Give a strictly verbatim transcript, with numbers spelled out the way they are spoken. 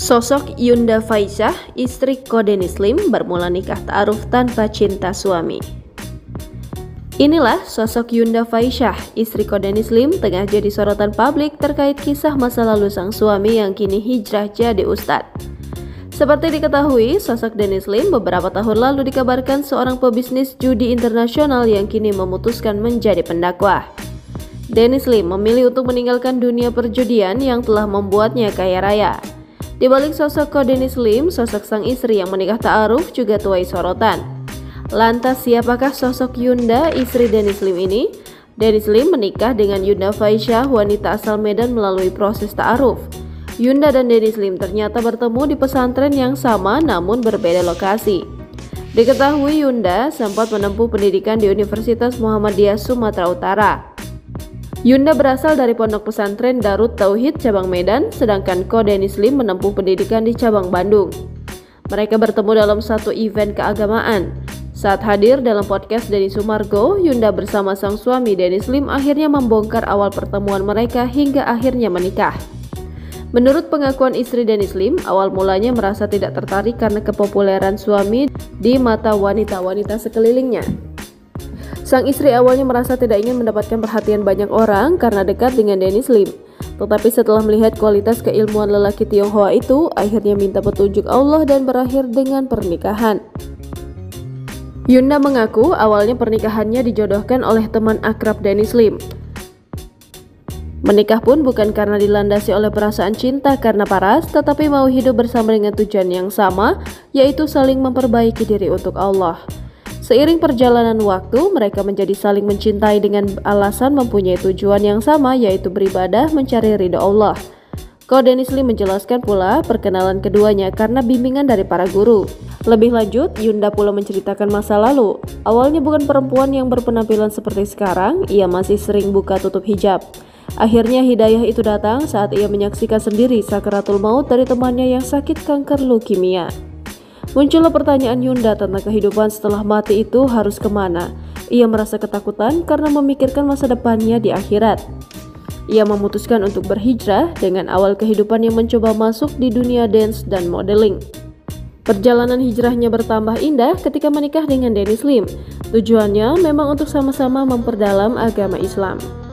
Sosok Yunda Faisyah, istri Ko Dennis Lim, bermula nikah ta'aruf tanpa cinta suami. Inilah sosok Yunda Faisyah, istri Ko Dennis Lim, tengah jadi sorotan publik terkait kisah masa lalu sang suami yang kini hijrah jadi ustadz. Seperti diketahui, sosok Dennis Lim beberapa tahun lalu dikabarkan seorang pebisnis judi internasional yang kini memutuskan menjadi pendakwah. Dennis Lim memilih untuk meninggalkan dunia perjudian yang telah membuatnya kaya raya. Di balik sosok Ko Dennis Lim, sosok sang istri yang menikah ta'aruf juga tuai sorotan. Lantas siapakah sosok Yunda, istri Dennis Lim ini? Dennis Lim menikah dengan Yunda Faisyah, wanita asal Medan, melalui proses ta'aruf. Yunda dan Dennis Lim ternyata bertemu di pesantren yang sama namun berbeda lokasi. Diketahui Yunda sempat menempuh pendidikan di Universitas Muhammadiyah Sumatera Utara. Yunda berasal dari pondok pesantren Darut Tauhid cabang Medan, sedangkan Ko Dennis Lim menempuh pendidikan di cabang Bandung. Mereka bertemu dalam satu event keagamaan. Saat hadir dalam podcast Denny Sumargo, Yunda bersama sang suami Dennis Lim akhirnya membongkar awal pertemuan mereka hingga akhirnya menikah. Menurut pengakuan istri Dennis Lim, awal mulanya merasa tidak tertarik karena kepopuleran suami di mata wanita-wanita sekelilingnya. Sang istri awalnya merasa tidak ingin mendapatkan perhatian banyak orang karena dekat dengan Dennis Lim. Tetapi setelah melihat kualitas keilmuan lelaki Tionghoa itu, akhirnya minta petunjuk Allah dan berakhir dengan pernikahan. Yunda mengaku awalnya pernikahannya dijodohkan oleh teman akrab Dennis Lim. Menikah pun bukan karena dilandasi oleh perasaan cinta karena paras, tetapi mau hidup bersama dengan tujuan yang sama, yaitu saling memperbaiki diri untuk Allah. Seiring perjalanan waktu, mereka menjadi saling mencintai dengan alasan mempunyai tujuan yang sama, yaitu beribadah mencari ridha Allah. Ko Dennis Lim menjelaskan pula perkenalan keduanya karena bimbingan dari para guru. Lebih lanjut, Yunda pula menceritakan masa lalu. Awalnya bukan perempuan yang berpenampilan seperti sekarang, ia masih sering buka tutup hijab. Akhirnya hidayah itu datang saat ia menyaksikan sendiri sakaratul maut dari temannya yang sakit kanker leukemia. Muncullah pertanyaan Yunda tentang kehidupan setelah mati itu harus kemana. Ia merasa ketakutan karena memikirkan masa depannya di akhirat. Ia memutuskan untuk berhijrah dengan awal kehidupan yang mencoba masuk di dunia dance dan modeling. Perjalanan hijrahnya bertambah indah ketika menikah dengan Dennis Lim. Tujuannya memang untuk sama-sama memperdalam agama Islam.